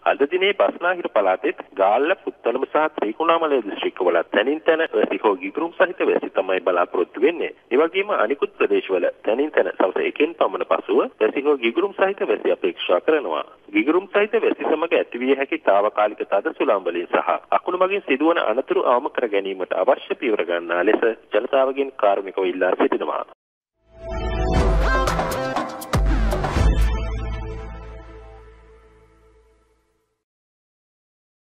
අද දිනේ බස්නාහිර පළාතෙත් ගාල්ල පුත්තලම සහ ත්‍රිකුණාමලය දිස්ත්‍රික්කවල තැනින් තැන වැසි හෝ ගිගුරුම් සහිත වැසි තමයි බලාපොරොත්තු වෙන්නේ. ඒ වගේම අනිකුත් ප්‍රදේශවල තැනින් තැන සවස් 1කින් පමණ පසුව වැසි හෝ ගිගුරුම් සහිත වැසි අපේක්ෂා කරනවා. ගිගුරුම් සහිත වැසි සමග ඇතිවිය හැකි తాවකාලික තද සුළං වලින් සහ අකුණු මගින් සිදුවන අනතුරු අවම කර ගැනීමට අවශ්‍ය පියවර ගන්නා ලෙස ජනතාවගෙන් කාරුණිකව ඉල්ලා සිටිනවා.